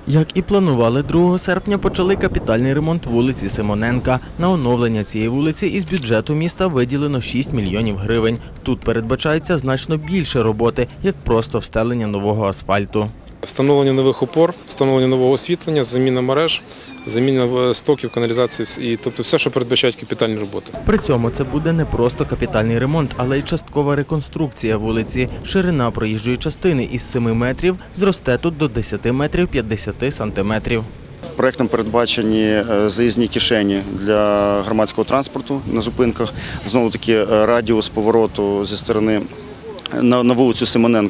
Як і планували, 2 серпня почали капітальний ремонт вулиці Симоненка. На оновлення цієї вулиці із бюджету міста виділено 6 мільйонів гривень. Тут передбачається значно більше роботи, як просто встелення нового асфальту. Встановлення нових опор, встановлення нового освітлення, заміна мереж, заміна стоків, каналізації, тобто все, що передбачають капітальні роботи. При цьому це буде не просто капітальний ремонт, але й часткова реконструкція вулиці. Ширина проїжджої частини із 7 метрів зросте тут до 10 метрів 50 сантиметрів. Проектом передбачені заїзні кишені для громадського транспорту на зупинках. Знову-таки радіус повороту зі сторони на вулицю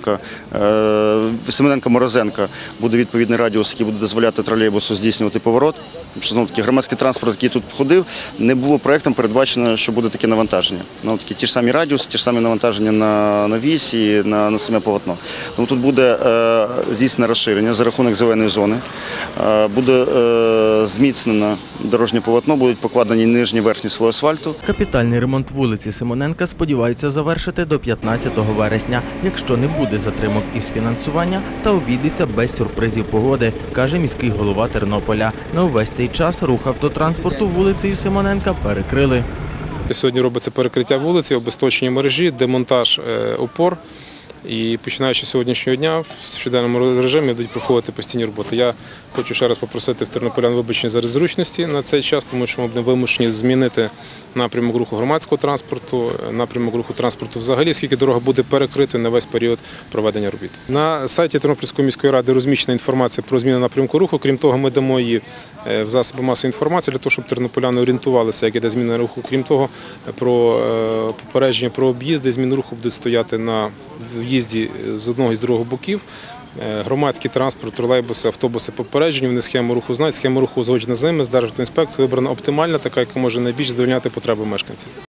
Симоненка-Морозенка буде відповідний радіус, який буде дозволяти тролейбусу здійснювати поворот. Знову-таки громадський транспорт, який тут ходив, не було проектом передбачено, що буде таке навантаження. Ті ж самі радіуси, ті ж самі навантаження на вісь і на саме полотно. Тому тут буде здійснене розширення за рахунок зеленої зони, буде зміцнено дорожнє полотно, будуть покладені нижні верхні слої асфальту. Капітальний ремонт вулиці Симоненка сподіваються завершити до 15 вересня, якщо не буде затримок із фінансування та обійдеться без сюрпризів погоди, каже міський голова Тернополя. На увесь цей час рух автотранспорту вулицею Симоненка перекрили. Сьогодні робиться перекриття вулиці, обесточення мережі, демонтаж опор. І починаючи з сьогоднішнього дня в щоденному режимі будуть проходити постійні роботи. Я хочу ще раз попросити в тернополян вибачення за незручності на цей час, тому що ми будемо вимушені змінити напрямок руху громадського транспорту, напрямок руху транспорту взагалі, оскільки дорога буде перекритою на весь період проведення робіт. На сайті Тернопільської міської ради розміщена інформація про зміну напрямку руху. Крім того, ми дамо її в засоби масової інформації для того, щоб тернополяни орієнтувалися, як іде зміна руху. Крім того, про попередження про об'їзди, зміни руху будуть стояти на в'їзді з одного і з другого боків. Громадський транспорт, тролейбуси, автобуси попереджені, вони схему руху знають, схема руху узгоджена з ними, з Державтоінспекцією вибрана оптимальна, така, яка може найбільш задовольняти потреби мешканців.